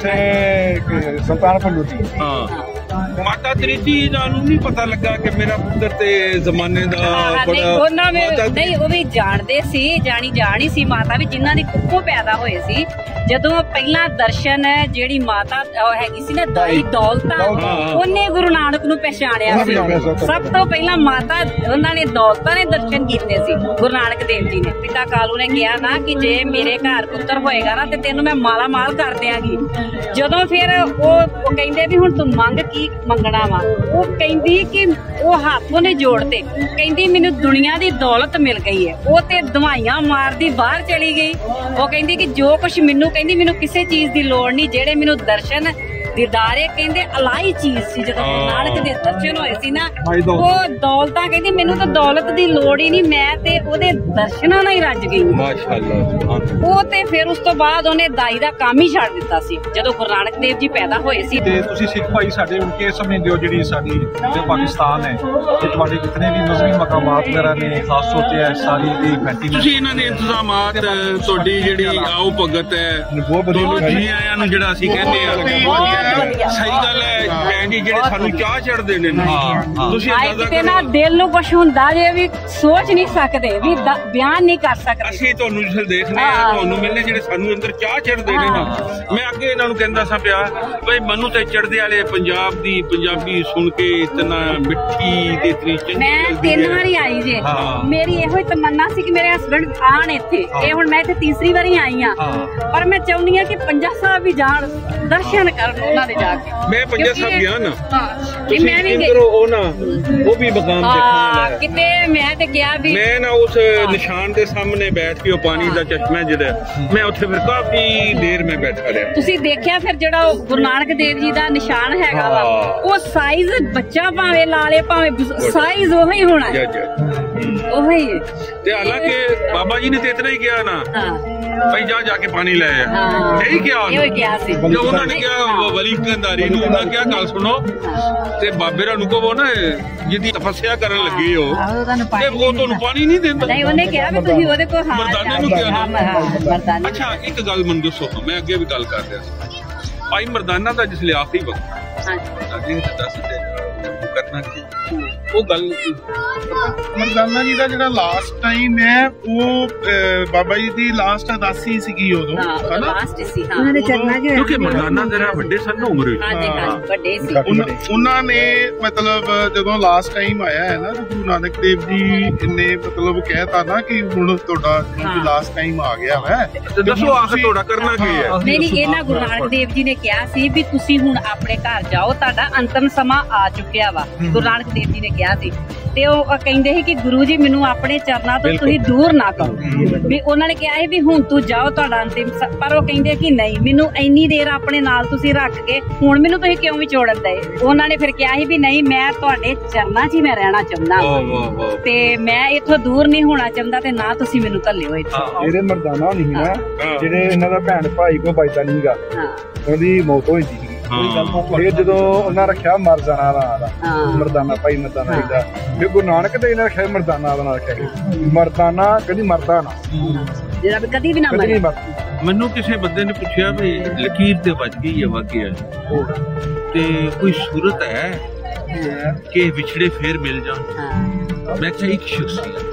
ਸੁਲਤਾਨਪੁਰ ਲੋਧੀ। ਹਾਂ, ਮਾਤਾ ਤ੍ਰਿਤੀ ਦਾ ਨੂੰ ਨਹੀਂ ਪਤਾ ਲੱਗਾ ਕਿ ਮੇਰਾ ਪੁੱਤਰ ਤੇ ਜ਼ਮਾਨੇ ਦਾ ਨਹੀਂ, ਉਹਨਾਂ ਨੇ ਨਹੀਂ, ਉਹ ਵੀ ਜਾਣਦੇ ਸੀ, ਜਾਣੀ ਸੀ ਮਾਤਾ ਵੀ, ਜਿਨ੍ਹਾਂ ਦੀ ਕੁੱਖੋਂ ਪੈਦਾ ਹੋਏ ਸੀ। ਜਦੋਂ ਪਹਿਲਾ ਦਰਸ਼ਨ ਜਿਹੜੀ ਮਾਤਾ ਹੈਗੀ ਸੀ ਨਾ ਦਾਈ ਦੌਲਤਾਂ, ਉਹਨੇ ਗੁਰੂ ਨਾਨਕ ਨੂੰ ਪਛਾਣਿਆ ਸੀ। ਸਭ ਤੋਂ ਪਹਿਲਾਂ ਮਾਤਾ ਉਹਨਾਂ ਨੇ ਦੌਲਤਾਂ ਨੇ ਦਰਸ਼ਨ ਕੀਤੇ ਸੀ ਗੁਰੂ ਨਾਨਕ ਦੇਵ ਜੀ ਨੇ। ਪਿਤਾ ਕਾਲੂ ਨੇ ਕਿਹਾ ਨਾ ਕਿ ਜੇ ਮੇਰੇ ਘਰ ਪੁੱਤਰ ਹੋਏਗਾ ਨਾ ਤੇ ਤੈਨੂੰ ਮੈਂ ਮਾਲਾ ਮਾਲ ਕਰ ਦਿਆਂਗੀ। ਜਦੋਂ ਫਿਰ ਉਹ ਕਹਿੰਦੇ ਵੀ ਹੁਣ ਤੂੰ ਮੰਗ ਕੀ ਮੰਗਣਾ ਵਾ, ਉਹ ਕਹਿੰਦੀ ਕਿ ਉਹ ਹੱਥ ਉਹਨੇ ਜੋੜਤੇ, ਕਹਿੰਦੀ ਮੈਨੂੰ ਦੁਨੀਆ ਦੀ ਦੌਲਤ ਮਿਲ ਗਈ ਹੈ। ਉਹ ਤੇ ਦਵਾਈਆਂ ਮਾਰਦੀ ਬਾਹਰ ਚਲੀ ਗਈ। ਉਹ ਕਹਿੰਦੀ ਕਿ ਜੋ ਕੁਛ ਕਹਿੰਦੀ ਮੈਨੂੰ ਕਿਸੇ ਚੀਜ਼ ਦੀ ਲੋੜ ਨਹੀਂ, ਜਿਹੜੇ ਮੈਨੂੰ ਦਰਸ਼ਨ ਦੀਦਾਰੇ ਕਹਿੰਦੇ ਅਲਾਈ ਚੀਜ਼ ਸੀ। ਜਦੋਂ ਗੁਰੂ ਨਾਨਕ ਦੇ ਦਰਸ਼ਨ ਹੋਏ ਸੀ ਨਾ, ਉਹ ਦੌਲਤਾਂ ਕਹਿੰਦੀ ਮੈਨੂੰ ਤਾਂ ਦੌਲਤ ਦੀ ਲੋੜ ਹੀ ਨਹੀਂ, ਮੈਂ ਤੇ ਉਹਦੇ ਦਰਸ਼ਨਾਂ ਨਾਲ ਹੀ ਰੱਜ ਗਈ। ਮਾਸ਼ਾਅੱਲਾ। ਉਹ ਤੇ ਫਿਰ ਉਸ ਤੋਂ ਬਾਅਦ ਉਹਨੇ ਦਾਈ ਦਾ ਕੰਮ ਹੀ ਛੱਡ ਦਿੱਤਾ ਸੀ ਜਦੋਂ ਗੁਰੂ ਨਾਨਕ ਦੇਵ ਜੀ ਪੈਦਾ ਹੋਏ ਸੀ। ਤੇ ਤੁਸੀਂ ਸਿੱਖ ਭਾਈ ਸਾਡੇ ਹੁਣ ਕੀ ਸਮਝਦੇ ਹੋ ਜਿਹੜੀ ਸਾਡੀ ਜੋ ਪਾਕਿਸਤਾਨ ਹੈ ਤੇ ਤੁਹਾਡੇ ਜਿਤਨੇ ਵੀ ਮਜ਼ਹਬੀ ਮਕਾਮਾਤ ਵਗੈਰਾ ਨੇ ਖਾਸ ਤੌਰ ਤੇ ਸਾਰੀ ਦੀ ਮੈਂਟੇਨੈਂਸ, ਤੁਸੀਂ ਇਹਨਾਂ ਦੇ ਇੰਤਜ਼ਾਮਾਤ, ਤੁਹਾਡੀ ਜਿਹੜੀ ਆਓ ਭਗਤ ਹੈ, ਦੋਨੋਂ ਆਇਆਂ ਨੂੰ ਜਿਹੜਾ ਅਸੀਂ ਕਹਿੰਦੇ ਆ ਸਹੀ ਗੱਲ ਹੈ ਭੈਣ ਜੀ, ਜਿਹੜੇ ਸਾਨੂੰ ਚਾਹ ਚੜਦੇ ਨੇ। ਤੁਸੀਂ ਕਿਤੇ ਨਾ ਦਿਲ ਨੂੰ ਕੁਛ ਹੁੰਦਾ ਜੇ ਵੀ ਸੋਚ ਨਹੀਂ ਸਕਦੇ, ਵੀ ਬਿਆਨ ਨਹੀਂ ਕਰ ਸਕਦੇ। ਅਸੀਂ ਤੁਹਾਨੂੰ ਜਿਸ ਦੇਖਦੇ ਆ, ਤੁਹਾਨੂੰ ਮਿਲਨੇ ਜਿਹੜੇ ਸਾਨੂੰ ਅੰਦਰ ਚਾਹ ਚੜਦੇ ਨੇ ਨਾ। ਮੈਂ ਅੱਗੇ ਇਹਨਾਂ ਨੂੰ ਕਹਿੰਦਾ ਸਾਂ ਪਿਆ ਬਈ ਮੈਨੂੰ ਤੇ ਚੜਦੇ ਵਾਲੇ ਪੰਜਾਬ ਦੀ ਪੰਜਾਬੀ ਸੁਣ ਕੇ ਇਤਨਾ ਮਿੱਠੀ ਤੇ ਇਤਨੀ ਚੰਗੀ। ਮੈਂ 3 ਵਾਰੀ ਆਈ ਜੇ, ਮੇਰੀ ਇਹੋ ਹੀ ਤਮੰਨਾ ਸੀ ਕਿ ਮੇਰੇ ਹਸਬੰਡ ਆਣ ਇੱਥੇ। ਇਹ ਹੁਣ ਮੈਂ ਇੱਥੇ ਤੀਸਰੀ ਵਾਰੀ ਆਈ ਆ, ਪਰ ਮੈਂ ਚਾਹੁੰਦੀ ਆ ਕਿ ਪੰਜਾ ਸਾਹਿਬ ਵੀ ਜਾਣ, ਦਰਸ਼ਨ ਕਰਨ ਉਹਨਾਂ ਦੇ ਜਾ ਕੇ। ਮੈਂ ਪੰਜਾ ਸਾਹਿਬ ਗਿਆ ਨਾ, ਤੁਸੀਂ ਮੈਂ ਵੀ ਕਰੋ ਉਹ ਨਾ, ਉਹ ਵੀ ਮਕਾਮ ਦੇਖਣਾ ਹੈ ਕਿਤੇ। ਮੈਂ ਤੇ ਕਿਹਾ ਵੀ ਮੈਂ ਨਾ ਉਸ ਨਿਸ਼ਾਨ ਦੇ ਸਾਹਮਣੇ ਬੈਠ ਕੇ, ਉਹ ਪਾਣੀ ਦਾ ਚਸ਼ਮਾ ਜਿਹੜਾ, ਮੈਂ ਉੱਥੇ ਫਿਰ ਕਾਫੀ ਦੇਰ ਮੈਂ ਬੈਠਾ ਰਿਹਾ। ਤੁਸੀਂ ਦੇਖਿਆ ਫਿਰ ਜਿਹੜਾ ਗੁਰੂ ਨਾਨਕ ਦੇਵ ਜੀ ਦਾ ਨਿਸ਼ਾਨ ਹੈਗਾ ਵਾ, ਉਹ ਸਾਈਜ਼ ਬੱਚਾ ਭਾਵੇਂ ਲਾ ਲੇ ਭਾਵੇਂ ਸਾਈਜ਼ ਉਹੀ ਹੋਣਾ, ਉਹੀ। ਤੇ ਹਾਲਾਂਕਿ ਬਾਬਾ ਜੀ ਨੇ ਤੇ ਇਤਨਾ ਹੀ ਕਿਹਾ ਨਾ ਭਾਈ ਜਾ ਕੇ ਪਾਣੀ ਲੈ ਆ, ਇਹੀ ਕਿਹਾ ਸੀ। ਜੋ ਉਹਨਾਂ ਨੇ ਕਿਹਾ ਵਲੀ ਕੰਧਾਰੀ ਨੂੰ, ਉਹਨਾਂ ਕਿਹਾ ਗੱਲ ਸੁਣੋ ਤੇ ਬਾਬੇ ਰਾਂ ਨੂੰ ਕਹੋ ਨਾ ਜਿਹਦੀ ਤਪੱਸਿਆ ਕਰਨ ਲੱਗੇ ਹੋ ਤੇ ਉਹ ਤੁਹਾਨੂੰ ਪਾਣੀ ਨਹੀਂ ਦਿੰਦਾ। ਨਹੀਂ, ਉਹਨੇ ਕਿਹਾ ਵੀ ਤੁਸੀਂ ਉਹਦੇ ਕੋਲ ਮਰਦਾਨੇ ਨੂੰ ਕਿਹਾ। ਅੱਛਾ ਇੱਕ ਗੱਲ ਮੈਨੂੰ ਦੱਸੋ, ਮੈਂ ਅੱਗੇ ਵੀ ਗੱਲ ਕਰ ਰਿਹਾ ਸੀ, ਭਾਈ ਮਰਦਾਨਾ ਦਾ ਜਿਸ ਲਈ ਆਖਰੀ ਵਕਤ ਕਰਨਾ ਕੀ ਉਹ ਗੱਲ ਮਰਦਾਨਾ ਜੀ ਦਾ ਜਿਹੜਾ ਲਾਸਟ ਟਾਈਮ ਹੈ, ਉਹ ਬਾਬਾ ਜੀ ਦੀ ਲਾਸਟ ਅਦਾਸੀ ਸੀਗੀ ਉਦੋਂ, ਹਨਾ? ਲਾਸਟ ਸੀ, ਹਾਂ, ਉਹਨਾਂ ਦੇ ਚਰਨਾਂ 'ਚ। ਕਿਉਂਕਿ ਮਰਦਾਨਾ ਜਰਾ ਵੱਡੇ ਸਨ ਨਾ ਉਮਰ ਵਿੱਚ। ਹਾਂਜੀ, ਵੱਡੇ ਸੀ। ਉਹਨਾਂ ਨੇ ਮਤਲਬ ਜਦੋਂ ਲਾਸਟ ਟਾਈਮ ਆਇਆ ਹੈ ਨਾ, ਗੁਰੂ ਨਾਨਕ ਦੇਵ ਜੀ ਨੇ ਮਤਲਬ ਕਹਿਤਾ ਨਾ ਕਿ ਹੁਣ ਤੁਹਾਡਾ ਲਾਸਟ ਟਾਈਮ ਆ ਗਿਆ ਹੈ, ਤੇ ਦੱਸੋ ਆਖਰ ਤੁਹਾਡਾ ਕਰਨਾ ਕੀ ਹੈ? ਨਹੀਂ, ਇਹਨਾਂ ਗੁਰੂ ਨਾਨਕ ਦੇਵ ਜੀ ਨੇ ਕਿਹਾ ਸੀ ਵੀ ਤੁਸੀਂ ਹੁਣ ਆਪਣੇ ਘਰ ਜਾਓ, ਤੁਹਾਡਾ ਅੰਤਮ ਸਮਾਂ ਆ ਚੁੱਕਿਆ ਵਾ। ਗੁਰੂ ਨਾਨਕ ਦੇਵ ਜੀ ਨੇ ਕਿਹਾ ਸੀ। ਤੇ ਉਹ ਕਹਿੰਦੇ ਸੀ ਕਿ ਗੁਰੂ ਜੀ ਮੈਨੂੰ ਆਪਣੇ ਚਰਨਾਂ ਤੋਂ ਤੁਸੀਂ ਦੂਰ ਨਾ ਕਰੋ, ਵੀ ਉਹਨਾਂ ਨੇ ਕਿਹਾ ਸੀ ਵੀ ਹੁਣ ਤੂੰ ਜਾਓ, ਤੁਹਾਡਾ ਅੰਤਿਮ। ਪਰ ਉਹ ਕਹਿੰਦੇ ਕਿ ਨਹੀਂ, ਮੈਨੂੰ ਇੰਨੀ ਦੇਰ ਆਪਣੇ ਨਾਲ ਤੁਸੀਂ ਰੱਖ ਕੇ ਹੁਣ ਮੈਨੂੰ ਤੁਸੀਂ ਕਿਉਂ ਵਿਛੋੜਨ ਦਏ। ਉਹਨਾਂ ਨੇ ਫਿਰ ਕਿਹਾ ਸੀ ਵੀ ਨਹੀਂ, ਮੈਂ ਤੁਹਾਡੇ ਚਰਨਾਂ 'ਚ ਹੀ ਮੈਂ ਰਹਿਣਾ ਚਾਹੁੰਦਾ ਤੇ ਮੈਂ ਇੱਥੋਂ ਦੂਰ ਨਹੀਂ ਹੋਣਾ ਚਾਹੁੰਦਾ, ਤੇ ਨਾ ਤੁਸੀਂ ਮੈਨੂੰ ਘੱਲਿਓ ਇੱਥੇ। ਜਿਹੜੇ ਮਰਦਾਨਾ ਨਹੀਂ ਨਾ, ਜਿਹੜੇ ਇਹਨਾਂ ਦਾ ਭੈਣ ਭਾਈ ਕੋ ਬਚਦਾ ਨਹੀਂਗਾ, ਉਹਦੀ ਮੌਤ ਹੋਈ ਸੀ। ਫਿਰ ਜਦੋਂ ਉਹਨਾਂ ਰੱਖਿਆ ਮਰਦਾਨਾ ਦਾ, ਮਰਦਾਨਾ ਭਾਈ ਮਰਦਾਨਾ ਜੀ ਦਾ, ਫਿਰ ਗੁਰੂ ਨਾਨਕ ਦੇ ਇਹਨਾਂ ਰੱਖਿਆ ਮਰਦਾਨਾ ਦਾ ਨਾਂ ਰੱਖਿਆ। ਮਰਦਾਨਾ ਕਦੀ ਮਰਦਾ ਨਾ, ਜਿਹੜਾ ਕਦੀ ਵੀ ਨਾ ਮਰੇ। ਮੈਨੂੰ ਕਿਸੇ ਬੰਦੇ ਨੇ ਪੁੱਛਿਆ ਵੀ ਲਕੀਰ ਤੇ ਵੱਜ ਗਈ ਹੈ ਵਾਕਿਆ, ਤੇ ਕੋਈ ਸੂਰਤ ਹੈ ਕਿ ਵਿਛੜੇ ਫੇਰ ਮਿਲ ਜਾਣ? ਮੈਂ ਕਿਹਾ ਇੱਕ ਸ਼ਖਸੀਅਤ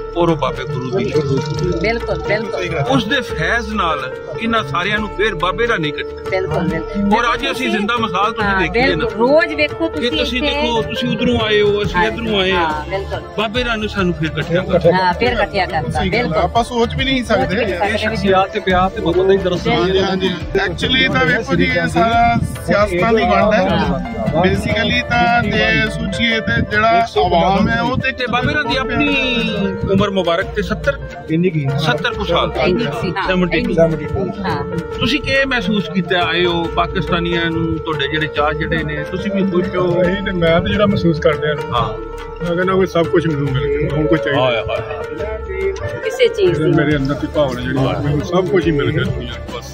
ਔਰ ਉਹ ਬਾਬੇ ਗੁਰੂ ਦੀ ਬਿਲਕੁਲ ਬਿਲਕੁਲ ਉਸ ਦੇ ਫੈਜ਼ ਨਾਲ ਇਹਨਾਂ ਸਾਰਿਆਂ ਨੂੰ ਫੇਰ ਬਾਬੇ ਦਾ ਨਹੀਂ ਕੱਟਿਆ। ਬਿਲਕੁਲ ਔਰ ਅੱਜ ਅਸੀਂ ਜ਼ਿੰਦਾ ਮਿਸਾਲ ਤੁਸੀਂ ਦੇਖੀਏ ਨਾ, ਰੋਜ਼ ਵੇਖੋ ਕਿ ਤੁਸੀਂ ਦੇਖੋ ਤੁਸੀਂ ਉਧਰੋਂ ਆਏ ਹੋ ਅਸੀਂ ਇਧਰੋਂ ਆਏ ਹਾਂ, ਬਾਬੇ ਰਾਂ ਨੂੰ ਸਾਨੂੰ ਫੇਰ ਇਕੱਠਿਆ ਕਰਦਾ। ਹਾਂ ਫੇਰ ਇਕੱਠਿਆ ਕਰਦਾ। ਬਿਲਕੁਲ ਆਪਾਂ ਸੋਚ ਵੀ ਨਹੀਂ ਸਕਦੇ ਇਹ ਸ਼ਖਸੀਅਤ ਤੇ ਪਿਆਰ ਤੇ ਮੁਹੱਬਤ ਦਾ ਹੀ ਦਰਅਸਲ ਹਾਂਜੀ ਐਕਚੁਅਲੀ ਤਾਂ ਵੇਖੋ ਜੀ ਇਹ ਸਾਰਾ ਸਿਆਸਤਾਂ ਦੀ ਵੰਡ ਹੈ ਬੇਸਿਕਲੀ। ਤਾਂ ਜੇ ਸੋਚੀਏ ਤੇ ਜਿਹੜਾ ਆਵਾਮ ਹੈ ਉਹ ਤੇ ਬਾਬੇ ਰਾਂ ਦੀ ਆਪਣੀ ਉਮਰ ਮੁਬਾਰਕ ਤੇ 70 ਕੁ ਸਾਲ 72 ਹਾਂ। ਤੁਸੀਂ ਕੀ ਮਹਿਸੂਸ ਕੀਤਾ ਆਏ ਹੋ ਪਾਕਿਸਤਾਨੀਆਂ ਨੂੰ, ਤੁਹਾਡੇ ਜਿਹੜੇ ਚਾਹ ਜਿਹੜੇ ਨੇ ਤੁਸੀਂ ਵੀ ਖੁਸ਼ ਹੋ? ਇਹੀ ਤੇ ਮੈਂ ਤਾਂ ਜਿਹੜਾ ਮਹਿਸੂਸ ਕਰਦੇ ਹਾਂ ਮੈਂ ਕਹਿੰਦਾ ਕੋਈ ਸਭ ਕੁਝ ਮੈਨੂੰ ਮਿਲ ਗਿਆ, ਹੁਣ ਕੋਈ ਚਾਹੀਦਾ ਕਿਸੇ ਚੀਜ਼ ਦੀ ਮੇਰੇ ਅੰਦਰ ਦੀ ਭਾਵਨਾ ਜਿਹੜੀ ਮੈਨੂੰ ਸਭ ਕੁਝ ਹੀ ਮਿਲ ਗਿਆ ਦੁਨੀਆ ਬਸ।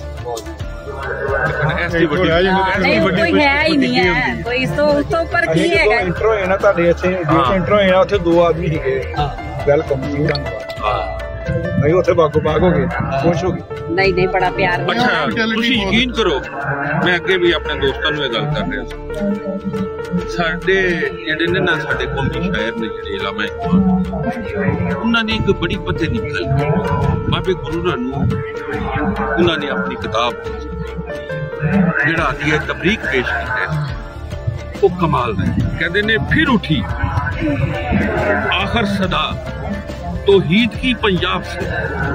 ਐਸੀ ਵੱਡੀ ਨਹੀਂ ਕੋਈ ਹੈ ਹੀ ਨਹੀਂ ਹੈ, ਕੋਈ ਇਸ ਤੋਂ ਉੱਪਰ ਕੀ ਹੈਗਾ। ਇੰਟਰੋ ਹੈ ਨਾ ਤੁਹਾਡੇ ਇੱਥੇ ਇੰਟਰੋ ਹੈ ਨਾ, ਉੱਥੇ 2 ਆਦਮੀ ਸੀਗੇ ਵੈਲਕਮ ਜੀ ਨਹੀਂ ਉੱਥੇ ਬਾਗੋ ਬਾਗ ਹੋ ਗਏ, ਖੁਸ਼ ਹੋ ਗਏ। ਨਹੀਂ ਬੜਾ ਪਿਆਰ। ਅੱਛਾ ਤੁਸੀਂ ਯਕੀਨ ਕਰੋ ਮੈਂ ਅੱਗੇ ਵੀ ਆਪਣੇ ਦੋਸਤਾਂ ਨੂੰ ਇਹ ਗੱਲ ਕਰ ਰਿਹਾ ਸੀ, ਸਾਡੇ ਜਿਹੜੇ ਨੇ ਨਾ ਸਾਡੇ ਕੌਮੀ ਸ਼ਾਇਰ ਨੇ ਜਿਹੜੇ ਇਲਾਮਾ ਇਕਬਾਲ, ਉਹਨਾਂ ਨੇ ਇੱਕ ਬੜੀ ਪਤੇ ਦੀ ਗੱਲ ਬਾਬੇ ਗੁਰੂ ਰਾਂ ਨੂੰ ਉਹਨਾਂ ਨੇ ਆਪਣੀ ਕਿਤਾਬ ਜਿਹੜਾ ਆਦੀ ਹੈ ਤਬਰੀਕ ਪੇਸ਼ ਕੀਤਾ ਉਹ ਕਮਾਲ ਦਾ। ਕਹਿੰਦੇ ਨੇ ਫਿਰ ਉੱਠੀ ਆਖਰ सदा तौहीद की पंजाब से,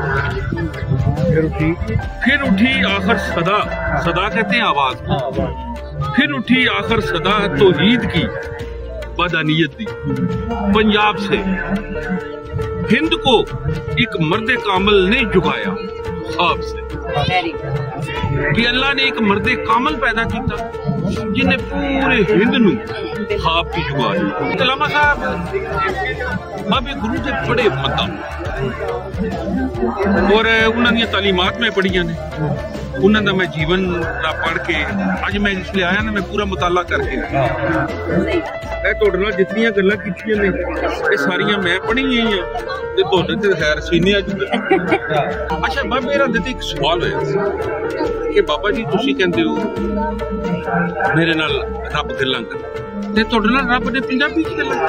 फिर उठी आखिर सदा, सदा कहते हैं आवाज, फिर उठी आखिर सदा तौहीद की बदनीयत दी पंजाब से, हिंद को एक मर्द कामिल ने झुकाया ख्वाब से। कि अल्लाह ने एक मर्द कामिल पैदा किया जिन्हें पूरे हिंद नू ख्वाब की जुगाई। अल्लामा साहब बाबे गुरु के बड़े मकाम और उन्होंने तालीमात में पढ़िया ने, उन्होंने मैं जीवन का पढ़ के अज मैं इसलिए आया ना मैं पूरा मुताला करके ਤੁਹਾਡੇ ਜਿੰਨੀਆਂ ਗੱਲਾਂ ਕੀਤੀਆਂ ਨੇ ਇਹ ਸਾਰੀਆਂ ਮੈਂ ਪੜ੍ਹੀਆਂ ਹੀ ਆ ਤੇ ਤੁਹਾਡੇ ਤੇ ਖੈਰ ਸੀਨੇ ਅੱਜ। ਅੱਛਾ ਬਾਬਾ ਮੇਰਾ ਤੇ ਇੱਕ ਸਵਾਲ ਹੋਇਆ ਕਿ ਬਾਬਾ ਜੀ ਤੁਸੀਂ ਕਹਿੰਦੇ ਹੋ ਮੇਰੇ ਨਾਲ ਰੱਬ ਗੱਲਾਂ ਕਰ ਤੇ ਤੁਹਾਡੇ ਨਾਲ ਰੱਬ ਨੇ ਪੰਜਾਬੀ ਚ ਗੱਲਾਂ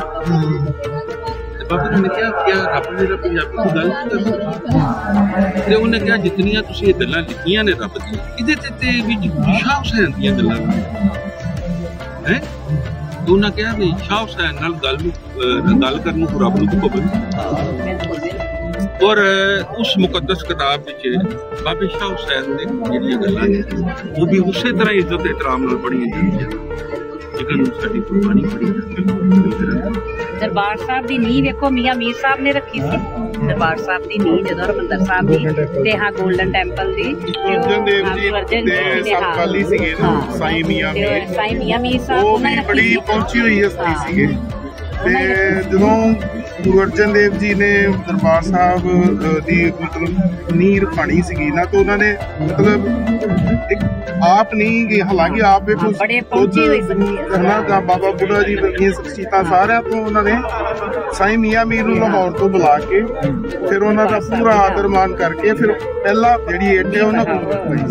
ਤੇ ਬਾਬਾ ਜੀ ਨੇ ਕਿਹਾ ਰੱਬ ਮੇਰਾ ਪੰਜਾਬੀ ਚ ਗੱਲ ਕਰਦਾ ਤੇ ਉਹਨੇ ਕਿਹਾ ਜਿੰਨੀਆਂ ਤੁਸੀਂ ਇਹ ਗੱਲਾਂ ਲਿਖੀਆਂ ਨੇ ਰੱਬ ਦੀਆਂ ਇਹਦੇ ਤੇ ਵੀ ਸ਼ਾਹ ਹੁਸੈਨ ਦੀਆਂ ਗੱਲਾਂ ਹੈ। ਉਹਨਾਂ ਕਿਹਾ ਵੀ ਸ਼ਾਹ ਹੁਸੈਨ ਨਾਲ ਗੱਲ ਕਰਨ ਨੂੰ ਰੱਬ ਨੂੰ ਪਾਬੰਦੀ। ਔਰ ਉਸ ਮੁਕੱਦਸ ਕਿਤਾਬ ਵਿੱਚ ਬਾਬੇ ਸ਼ਾਹ ਹੁਸੈਨ ਦੇ ਜਿਹੜੀਆਂ ਗੱਲਾਂ ਨੇ ਉਹ ਵੀ ਉਸੇ ਤਰ੍ਹਾਂ ਇੱਜ਼ਤ ਇਤਰਾਮ ਨਾਲ ਪੜ੍ਹੀਆਂ ਜਾਂਦੀਆਂ ਜਿਵੇਂ ਸਾਡੀ ਕੁਰਬਾਨੀ ਪੜੀ ਜਾਂਦੀ। ਦਰਬਾਰ ਸਾਹਿਬ ਦੀ ਨੀਂਹ ਵੇਖੋ ਮੀਆਂ ਮੀਰ ਸਾਹਿਬ ਨੇ ਰੱਖੀ ਸੀ। ਦਰਬਾਰ ਸਾਹਿਬ ਦੀ ਨੀਂਹ ਜਦੋਂ ਹਰਿਮੰਦਰ ਸਾਹਿਬ ਦੀ ਤੇ ਹਾਂ ਗੋਲਡਨ ਟੈਂਪਲ ਦੀ ਅਰਜਨ ਦੇਵ ਜੀ ਦੇ ਸਮਕਾਲੀ ਸੀਗੇ ਸਾਈਂ ਮੀਆਂ ਮੀਰ ਸਾਹਿਬ ਉਹ ਵੀ ਬੜੀ ਪਹੁੰਚੀ ਹੋਈ ਹਸਤੀ ਸੀਗੇ। ਤੇ ਜਦੋਂ ਗੁਰੂ ਅਰਜਨ ਦੇਵ ਜੀ ਨੇ ਦਰਬਾਰ ਸਾਹਿਬ ਦੀ ਮਤਲਬ ਨੀਂਹ ਰਖਾਣੀ ਸੀਗੀ ਨਾ ਤਾਂ ਉਹਨਾਂ ਨੇ ਮਤਲਬ ਇੱਕ ਆਪ ਨਹੀਂ ਗਏ, ਹਾਲਾਂਕਿ ਆਪ ਵੀ ਉਹਨਾਂ ਦਾ ਬਾਬਾ ਬੁੱਢਾ ਜੀ ਵਰਗੀਆਂ ਸ਼ਖਸੀਅਤਾਂ ਸਾਰਿਆਂ ਤੋਂ ਉਹਨਾਂ ਨੇ ਸਾਈਂ ਮੀਆਂ ਮੀਰ ਨੂੰ ਲਾਹੌਰ ਤੋਂ ਬੁਲਾ ਕੇ ਫਿਰ ਉਹਨਾਂ ਦਾ ਪੂਰਾ ਆਦਰ ਮਾਨ ਕਰਕੇ ਫਿਰ ਪਹਿਲਾ ਜਿਹੜੀ ਇੱਟ ਹੈ ਉਹਨਾਂ ਕੋਲ ਹੋਈ।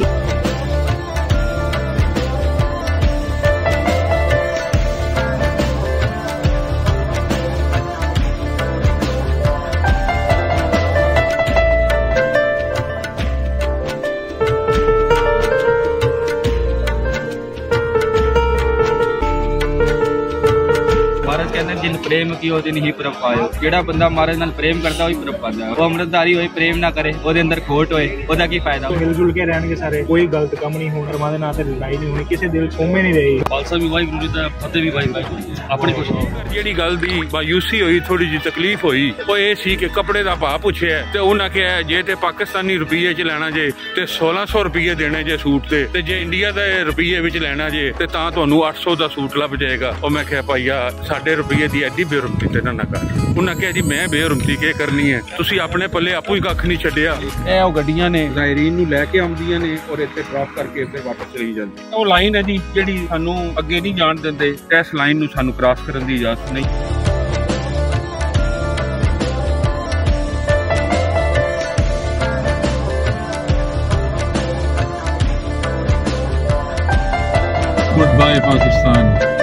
जिन प्रेम की हो दिन ही प्रभ पायो। जेड़ा बंदा महाराज नाल प्रेम करता वही प्रभ पाता है। वो अमृतधारी होए प्रेम ना करे ओदे अंदर खोट होए ओदा की फायदा। मिलजुल के रहणगे सारे, कोई गलत काम नहीं होना, धर्मां दे नां ते लड़ाई नहीं होनी, किसी दिल सोमे नहीं रही। खालसा भी वाहिगुरू जी दा फतेह भी वाहिगुरू जी अपनी कुछ ਜਿਹੜੀ ਗੱਲ ਦੀ ਮਾਯੂਸੀ ਹੋਈ ਥੋੜੀ ਜਿਹੀ ਤਕਲੀਫ ਹੋਈ ਉਹ ਇਹ ਸੀ ਕਿ ਕੱਪੜੇ ਦਾ ਭਾਅ ਪੁੱਛਿਆ ਤੇ ਉਹਨਾਂ ਕਿਹਾ ਜੇ ਤੇ ਪਾਕਿਸਤਾਨੀ ਰੁਪਈਏ 'ਚ ਲੈਣਾ ਜੇ ਤੇ 1600 ਰੁਪਈਏ ਦੇਣੇ ਜੇ ਸੂਟ ਤੇ ਜੇ ਇੰਡੀਆ ਦੇ ਰੁਪਈਏ ਵਿੱਚ ਲੈਣਾ ਜੇ ਤੇ ਤਾਂ ਤੁਹਾਨੂੰ 800 ਦਾ ਸੂਟ ਲੱਭ ਜਾਏਗਾ। ਉਹ ਮੈਂ ਕਿਹਾ ਭਾਈਆ ਸਾਡੇ ਰੁਪਈਏ ਦੀ ਐਡੀ ਬੇਰੁਮਤੀ ਤੇ ਨਾ ਕਰ। ਉਹਨਾਂ ਕਿਹਾ ਜੀ ਮੈਂ ਬੇਰੁਮਤੀ ਕੀ ਕਰਨੀ ਹੈ, ਤੁਸੀਂ ਆਪਣੇ ਪੱਲੇ ਆਪੂ ਹੀ ਕੱਖ ਨਹੀਂ ਛੱਡਿਆ। ਇਹ ਉਹ ਗੱਡੀਆਂ ਨੇ ਜ਼ਾਇਰੀਨ ਨੂੰ ਲੈ ਕੇ ਆਉਂਦੀਆਂ ਨੇ ਔਰ ਇੱਥੇ ਡ੍ਰੌਪ ਕਰਕੇ ਇੱਥੇ ਵਾਪਸ ਚਲੀ ਜਾਂਦੀ। ਉਹ ਲਾਈਨ ਹੈ ਜੀ ਜਿਹੜੀ ਸਾਨੂੰ ਅੱਗੇ ਨਹੀਂ ਜਾਣ ਦਿੰਦੇ, ਇਸ ਲਾਈਨ ਨੂੰ ਸਾਨੂੰ ਕ੍ਰਾਸ ਕਰਨ ਦੀ ਇਜਾਜ਼ਤ ਨਹੀਂ। Goodbye Pakistan.